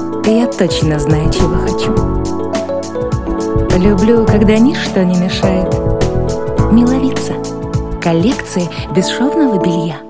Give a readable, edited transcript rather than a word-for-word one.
Я точно знаю, чего хочу. Люблю, когда ничто не мешает. Миловица. Коллекции бесшовного белья.